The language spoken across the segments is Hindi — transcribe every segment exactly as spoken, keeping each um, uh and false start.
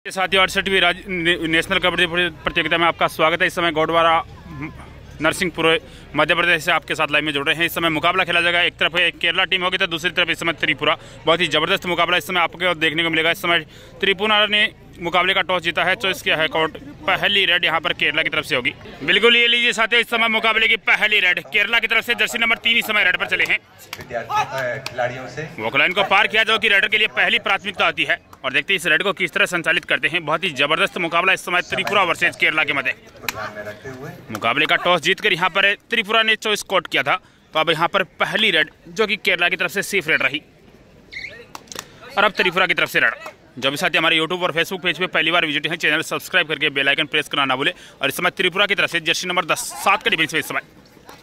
साथियों अड़सठवीं राज्य नेशनल कबड्डी प्रतियोगिता में आपका स्वागत है। इस समय गोडवारा नरसिंहपुर मध्य प्रदेश से आपके साथ लाइव में जुड़ रहे हैं। इस समय मुकाबला खेला जाएगा। एक तरफ एक केरला टीम होगी तो दूसरी तरफ इस समय त्रिपुरा। बहुत ही जबरदस्त मुकाबला इस समय आपको देखने को मिलेगा। इस समय त्रिपुरा ने मुकाबले का टॉस जीता है, चॉइस किया है कोर्ट। पहली रेड यहाँ पर केरला की तरफ से होगी। बिल्कुल ये लीजिए साथियों, इस समय मुकाबले की पहली रेड केरला की तरफ से जर्सी नंबर तीन इस समय रेड पर चले हैं। खिलाड़ियों से वॉक लाइन को पार किया जो कि रेडर के लिए पहली प्राथमिकता होती है। और देखते हैं इस रेड को किस तरह संचालित करते हैं। बहुत ही जबरदस्त मुकाबला इस समय त्रिपुरा वर्सेज केरला के मध्य। मुकाबले का टॉस जीतकर यहाँ पर त्रिपुरा ने चॉइस कोट किया था, तो अब यहाँ पर पहली रेड जो कि केरला की तरफ से सेफ रेड रही और अब त्रिपुरा की तरफ से रेड। जो भी साथी हमारे यूट्यूब और फेसबुक पेज पे पहली बार विजिट है, चैनल सब्सक्राइब करके बेल आइकन प्रेस करना ना भूले। और इस समय त्रिपुरा की तरफ से जर्सी नंबर दस सात का डिफेंस में इस समय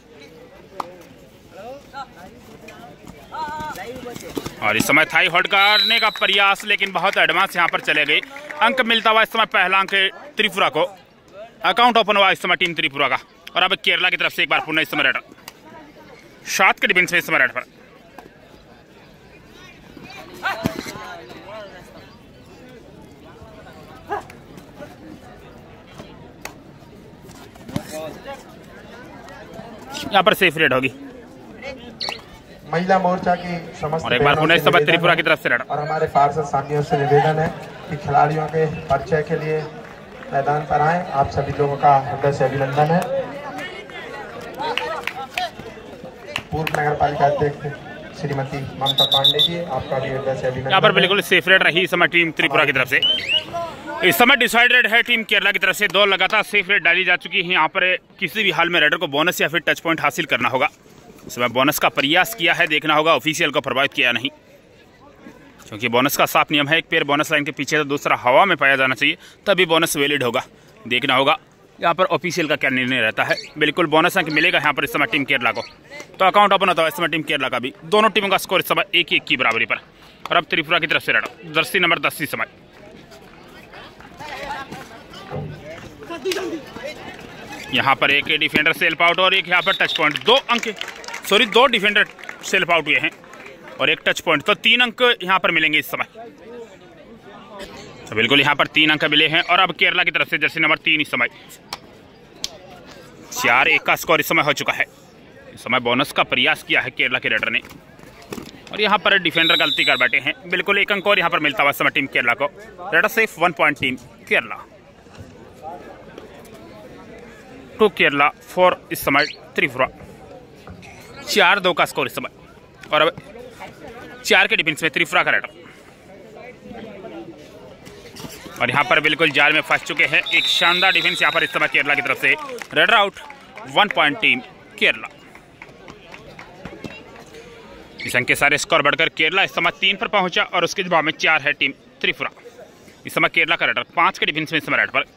और इस समय थाई होल्ड करने का प्रयास, लेकिन बहुत एडवांस यहाँ पर चले गए। अंक मिलता हुआ इस समय पहला अंक त्रिपुरा को। अकाउंट ओपन हुआ इस समय टीम त्रिपुरा का। और अब केरला की तरफ से एक बार पुनः इस समय रेडर सात के डिफेंस में इस समय रेड पर यहाँ पर सेफ रेड होगी। महिला मोर्चा की समस्त और एक बार पुनः इस समय त्रिपुरा की तरफ से रेड। और हमारे पार्षद साथियों से निवेदन है कि खिलाड़ियों के परिचय के लिए मैदान पर आए। आप सभी लोगों का हृदय से अभिनंदन है। पूर्व नगर पालिका अध्यक्ष श्रीमती ममता पांडे जी, आपका भी हृदय से अभिनंदन। यहाँ पर बिल्कुल सेफ रेड रही इस समय टीम त्रिपुरा की तरफ से। इस समय डिसाइडेड है टीम केरला की तरफ से। दो लगातार सेफ रेड डाली जा चुकी है। यहाँ पर किसी भी हाल में रेडर को बोनस या फिर टच पॉइंट हासिल करना होगा। इस समय बोनस का प्रयास किया है, देखना होगा ऑफिशियल को प्रभावित किया नहीं, क्योंकि बोनस का साफ नियम है एक पैर बोनस लाइन के पीछे तो दूसरा हवा में पाया जाना चाहिए, तभी बोनस वैलिड होगा। देखना होगा यहाँ पर ऑफिशियल का क्या निर्णय रहता है। बिल्कुल बोनस अंक मिलेगा यहाँ पर इस समय टीम केरला को। तो अकाउंट ओपन होता है इस समय टीम केरला का भी। दोनों टीमों का स्कोर इस समय एक एक की बराबरी पर। और अब त्रिपुरा की तरफ से रेडर जर्सी नंबर दस इस समय यहाँ पर एक डिफेंडर सेल्फ आउट और एक यहाँ पर टच पॉइंट। दो अंक सॉरी दो डिफेंडर सेल्फ आउट हुए हैं और एक टच पॉइंट, तो तीन अंक यहाँ पर मिलेंगे इस समय। तो बिल्कुल यहाँ पर तीन अंक मिले हैं। और अब केरला की तरफ से जर्सी नंबर तीन इस समय चार एक का स्कोर इस समय हो चुका है। इस समय बोनस का प्रयास किया है केरला के रेडर ने और यहाँ पर डिफेंडर गलती कर बैठे हैं। बिल्कुल एक अंक और यहाँ पर मिलता हुआ समय टीम केरला को। Raider safe one point team Kerala two Kerala four इस समय त्रिपुरा। चार दो का स्कोर इस समय। और अब चार के डिफेंस में त्रिपुरा का रेडर। और यहाँ पर बिल्कुल जाल में फंस चुके हैं। एक शानदार डिफेंस यहाँ पर इस समय केरला की तरफ से। Raider out one point team Kerala. इस अंक के सारे स्कोर बढ़कर केरला इस समय तीन पर पहुंचा और उसके जवाब में चार है टीम त्रिपुरा। इस समय केरला का रेडर पांच के डिफेंस में इस समय रेड पर।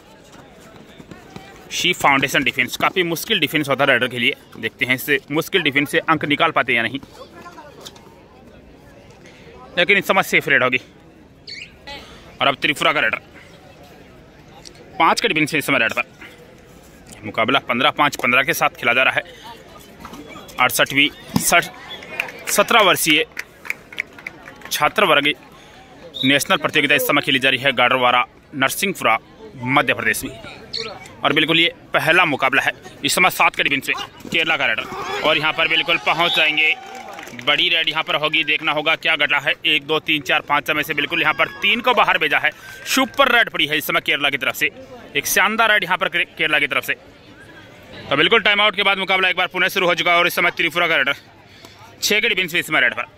शी फाउंडेशन डिफेंस काफी मुश्किल डिफेंस होता है रेडर के लिए। देखते हैं इससे मुश्किल डिफेंस से अंक निकाल पाते या नहीं, लेकिन इस समय सेफ रेड होगी। और अब त्रिपुरा का रेडर पांच के डिफेंस में इस समय रेड पर। मुकाबला पंद्रह पाँच पंद्रह के साथ खेला जा रहा है। अड़सठवीं सत्रह वर्षीय छात्र वर्ग नेशनल प्रतियोगिता इस समय खेली जा रही है गाडरवारा नरसिंहपुरा मध्य प्रदेश में। और बिल्कुल ये पहला मुकाबला है। इस समय सात के डिफेंस में केरला का रेडर और यहाँ पर बिल्कुल पहुँच जाएंगे। बड़ी रेड यहाँ पर होगी, देखना होगा क्या घटा है। एक दो तीन चार पाँच में से बिल्कुल यहाँ पर तीन को बाहर भेजा है। सुपर रेड पड़ी है इस समय केरला की तरफ से। एक शानदार रेड यहाँ पर केरला की तरफ से। तो बिल्कुल टाइम आउट के बाद मुकाबला एक बार पुनः शुरू हो चुका है। और इस समय त्रिपुरा का रेडर छः के डिफेंस में इस समय रेड पर।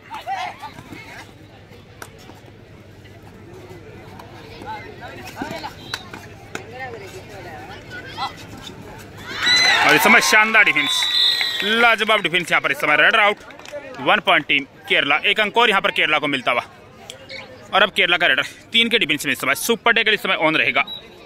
और इस समय शानदार डिफेंस, लाजवाब डिफेंस यहाँ पर इस समय। Raider out one point team Kerala. एक अंक और यहाँ पर केरला को मिलता हुआ। और अब केरला का रेडर तीन के डिफेंस में इस समय सुपर टेकर इस समय ऑन रहेगा।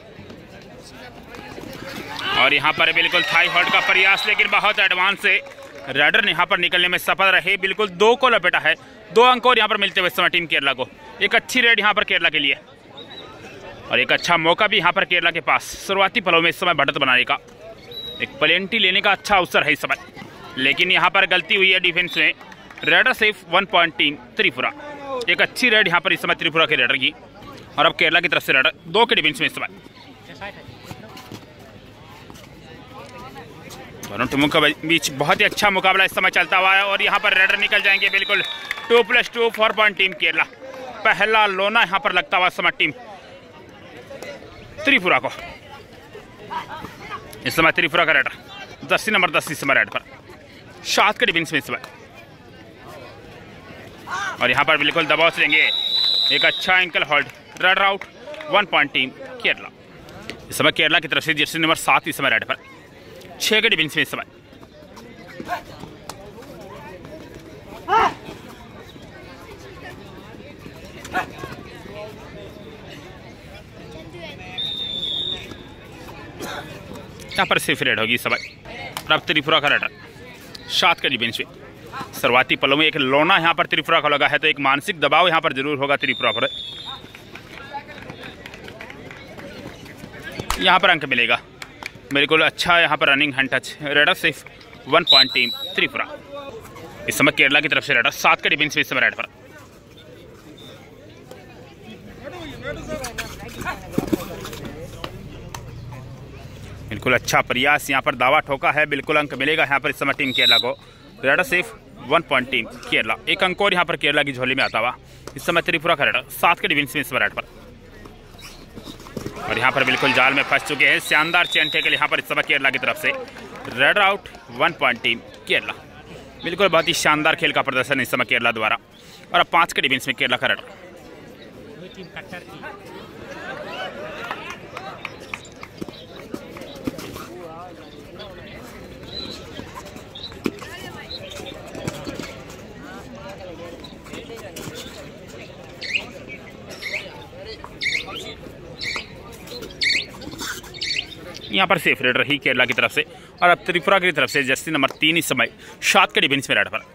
और यहाँ पर बिल्कुल थाई होल्ड का प्रयास, लेकिन बहुत एडवांस से रेडर ने यहाँ पर निकलने में सफल रहे। बिल्कुल दो को लपेटा है। दो अंक और यहाँ पर मिलते हुए इस समय टीम केरला को। एक अच्छी रेड यहाँ पर केरला के लिए और एक अच्छा मौका भी यहाँ पर केरला के पास शुरुआती पलों में इस समय बढ़त बनाने का। एक प्लेंटी लेने का अच्छा अवसर है इस समय, लेकिन यहाँ पर गलती हुई है डिफेंस में। Raider safe one point team Tripura. एक अच्छी रेड यहाँ पर इस समय त्रिपुरा के रेडर की। और अब केरला की तरफ से रेडर दो के डिफेंस में इस समय। दोनों टीमों के बीच बहुत ही अच्छा मुकाबला इस समय चलता हुआ है और यहाँ पर रेडर निकल जाएंगे बिल्कुल। Two plus two four point team Kerala. पहला लोना यहाँ पर लगता हुआ इस समय टीम त्रिपुरा को। इस समय त्रिपुरा का रेडर जर्सी नंबर दस इस समय रेड पर सात के डिफेंस में इस समय। और यहाँ पर बिल्कुल दबाव से लेंगे एक अच्छा ankle hold. Raider out. One point team Kerala. इस समय केरला की तरफ से जर्सी नंबर सात इस समय रेड पर छह के डिफेंस में इस समय। यहाँ पर सिर्फ रेड होगी इस समय। अब त्रिपुरा का रेडर सात के डिफेंस में। शुरुआती पलों में एक लोना यहाँ पर त्रिपुरा को लगा है तो एक मानसिक दबाव यहाँ पर जरूर होगा त्रिपुरा पर। यहाँ पर अंक मिलेगा बिल्कुल अच्छा यहाँ पर रनिंग हैंड टच। रेडर सिर्फ वन पॉइंट टीम त्रिपुरा। इस समय केरला की तरफ से रेडर सात के डिफेंस में इस समय रेड पर। बिल्कुल अच्छा प्रयास यहाँ पर दावा ठोका है। बिल्कुल अंक मिलेगा यहाँ पर इस समय टीम केरला को। रेडर सिर्फ वन पॉइंट टीम केरला। एक अंक और यहाँ पर केरला की झोली में आता हुआ इस समय त्रिपुरा का रेडर सात के डिफेंस में इस समय रेड पर। और यहाँ पर बिल्कुल जाल में फंस चुके हैं। शानदार चेन टेकल यहाँ पर इस समय केरला की तरफ से। Raider out. One point team Kerala. बिल्कुल बहुत ही शानदार खेल का प्रदर्शन इस समय केरला द्वारा। और अब पाँच के डिफेंस में केरला का रेडर। यहाँ पर सेफ रेड रही केरला की तरफ से। और अब त्रिपुरा की तरफ से जर्सी नंबर तीन इस समय सात के डिफेंस में रेड पर।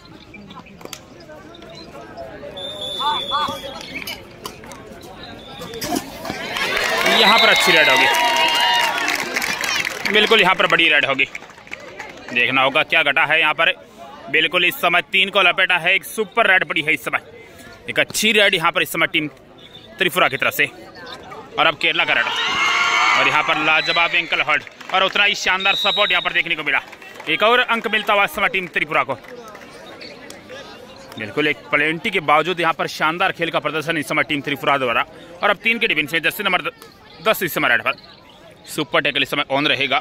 यहाँ पर अच्छी रेड होगी बिल्कुल। यहाँ पर बड़ी रेड होगी। देखना होगा क्या घटा है यहाँ पर। बिल्कुल इस समय तीन को लपेटा है। एक सुपर रेड पड़ी है इस समय। एक अच्छी रेड यहाँ पर इस समय टीम त्रिपुरा की तरफ से। और अब केरला का रेड। और यहाँ पर लाजवाब एंकल होल्ड और उतना ही शानदार सपोर्ट यहाँ पर देखने को मिला। एक और अंक मिलता हुआ इस समय टीम त्रिपुरा को। बिल्कुल एक प्लेंटी के बावजूद यहाँ पर शानदार खेल का प्रदर्शन इस समय टीम त्रिपुरा द्वारा। और अब तीन के डिफेंस में जर्सी नंबर दस इस समय रेड पर। सुपर टैकल इस समय ऑन रहेगा।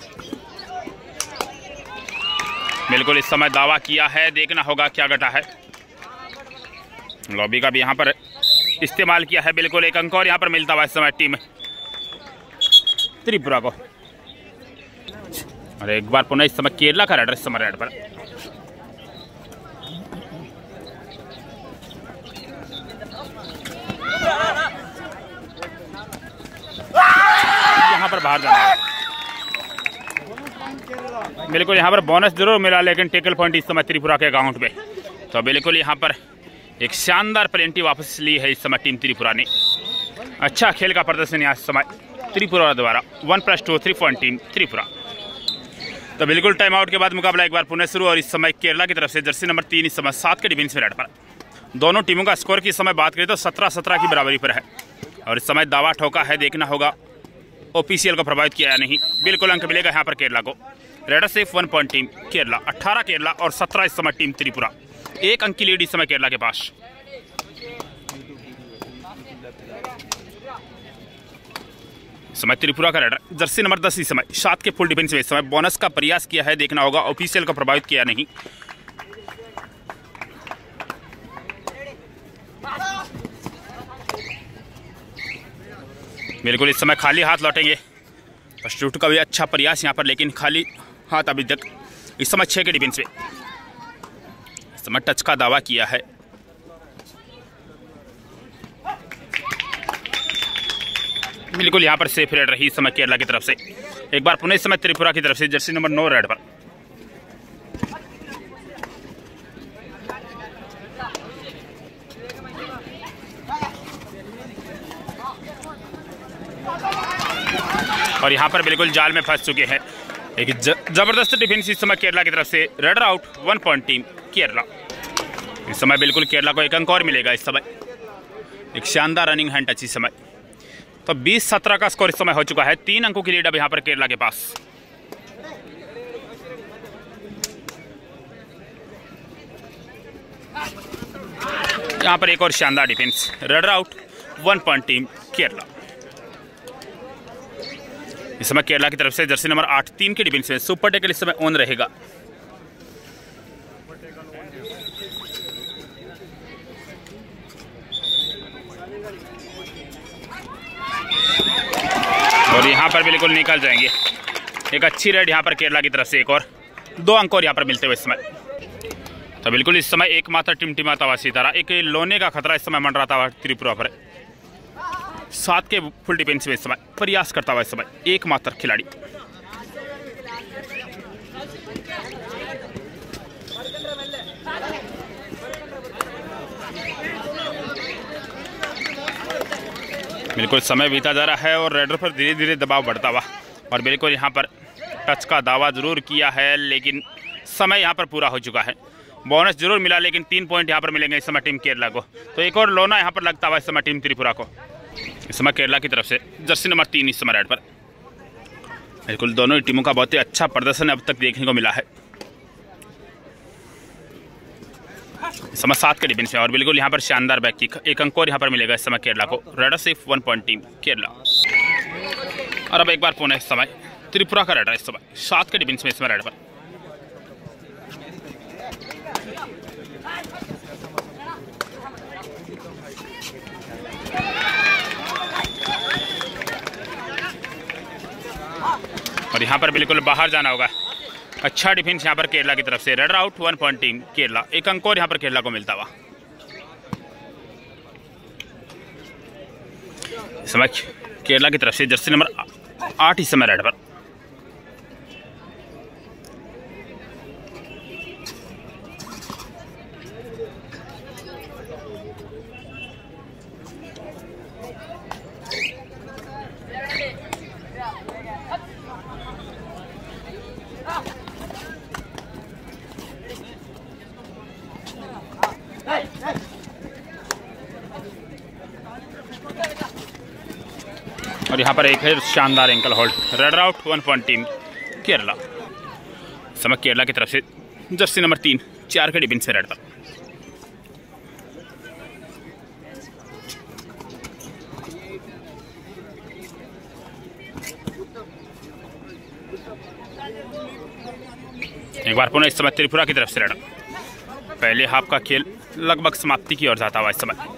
बिल्कुल इस समय दावा किया है। देखना होगा क्या घटा है। लॉबी का भी यहाँ पर इस्तेमाल किया है। बिल्कुल एक अंक और यहाँ पर मिलता हुआ इस समय टीम त्रिपुरा को। और एक बार पुनः इस समय केरला का रेडर इस समय रेड पर। यहाँ पर बाहर जाना है। बिल्कुल यहाँ पर बोनस जरूर मिला लेकिन टेकल पॉइंट इस समय त्रिपुरा के अकाउंट में। तो बिल्कुल यहाँ पर एक शानदार प्लेंटी वापस ली है इस समय टीम त्रिपुरा ने। अच्छा खेल का प्रदर्शन यहाँ इस समय त्रिपुरा द्वारा। One plus two three point team Tripura. तो बिल्कुल टाइम आउट के बाद मुकाबला एक बार पुनः शुरू। और इस समय केरला की तरफ से जर्सी नंबर तीन इस समय सात के डिफेंस में रेड पर। दोनों टीमों का स्कोर की समय बात करें तो सत्रह सत्रह की बराबरी पर है। और इस समय दावा ठोका है। देखना होगा ओपीसीएल को प्रभावित किया या नहीं। बिल्कुल अंक मिलेगा यहाँ पर केरला को। Raider safe one point team Kerala. अट्ठारह केरला और सत्रह इस समय टीम त्रिपुरा। एक अंक की लीड इस समय केरला के पास। समय त्रिपुरा का रेडर जर्सी नंबर दस इस समय सात के फुल डिफेंस में इस समय बोनस का प्रयास किया है। देखना होगा ऑफिशियल को प्रभावित किया नहीं। बिल्कुल इस समय खाली हाथ लौटेंगे। फर्स्ट का भी अच्छा प्रयास यहाँ पर लेकिन खाली हाथ अभी तक। इस समय छह के डिफेंस में इस समय टच का दावा किया है। बिल्कुल यहाँ पर सेफ रेड रही इस समय केरला की तरफ से। एक बार पुनः इस समय त्रिपुरा की तरफ से जर्सी नंबर नौ रेड पर। और यहाँ पर बिल्कुल जाल में फंस चुके हैं। एक जबरदस्त डिफेंस इस समय केरला की तरफ से। Raider out. One point team Kerala. इस समय बिल्कुल केरला को एक अंक और मिलेगा इस समय। एक शानदार रनिंग हैंड टच इस समय। तो बीस सत्रह का स्कोर इस समय हो चुका है। तीन अंकों की लीड अब यहाँ पर केरला के पास। यहाँ पर एक और शानदार defence. Runner out, one point team Kerala. इस समय केरला की तरफ से जर्सी नंबर आठ तीन के डिफेंस में सुपर टेकल इस समय ऑन रहेगा। और यहाँ पर बिल्कुल निकल जाएंगे। एक अच्छी रेड यहाँ पर केरला की तरफ से, एक और दो अंक और यहाँ पर मिलते हुए इस समय। तो बिल्कुल इस समय एकमात्र टिमटिमाता हुआ सितारा, एक लोने का खतरा इस समय मंडराता हुआ त्रिपुरा पर। सात के फुल डिफेंस में इस समय प्रयास करता हुआ इस समय एकमात्र खिलाड़ी। बिल्कुल समय बीता जा रहा है और रेडर पर धीरे धीरे दबाव बढ़ता हुआ। और बिल्कुल यहाँ पर टच का दावा जरूर किया है, लेकिन समय यहाँ पर पूरा हो चुका है। बोनस जरूर मिला, लेकिन तीन पॉइंट यहाँ पर मिलेंगे इस समय टीम केरला को। तो एक और लोना यहाँ पर लगता हुआ इस समय टीम त्रिपुरा को। इस समय केरला की तरफ से जर्सी नंबर तीन इस समय रेड पर। बिल्कुल दोनों ही टीमों का बहुत ही अच्छा प्रदर्शन अब तक देखने को मिला है। इस समय सात के डिफेंस में और बिल्कुल यहाँ पर शानदार बैक किक, एक अंक और यहाँ पर मिलेगा इस समय केरला को। रेडर सिर्फ वन पॉइंट टीम केरला। और अब एक बार पुनः इस समय त्रिपुरा का रेडर इस समय सात के डिफेंस में इस समय रेड पर। और यहाँ पर बिल्कुल बाहर जाना होगा। अच्छा डिफेंस यहाँ पर केरला की तरफ से। Raider out, one point team Kerala. एक अंक और यहाँ पर केरला को मिलता हुआ। इस समय केरला की तरफ से जर्सी नंबर आठ इस समय रेड पर। और यहाँ पर एक है शानदार ankle hold. Raider out, one point team Kerala. समय केरला की तरफ से जर्सी नंबर तीन चार के डिफेंस से रेड पर। एक बार पुनः इस समय त्रिपुरा की तरफ से रेडर। पहले हाफ का खेल लगभग समाप्ति की ओर जाता हुआ इस समय।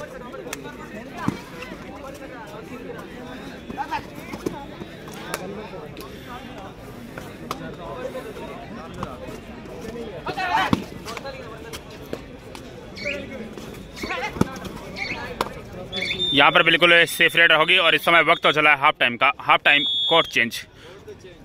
यहाँ पर बिल्कुल सेफ रेडर होगी और इस समय वक्त तो चला है हाफ टाइम का। Half time court change.